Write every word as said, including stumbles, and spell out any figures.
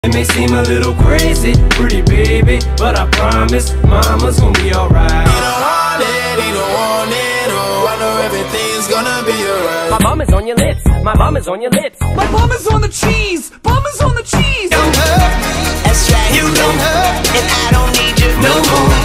It may seem a little crazy, pretty baby, but I promise mama's gonna be alright. You don't want it, you don't want it, oh, I know everything's gonna be alright. My mom is on your lips, my mom is on your lips. My mom is on the cheese, mom is on the cheese. Don't hurt me, That's right. you don't hurt, And I don't need you no more.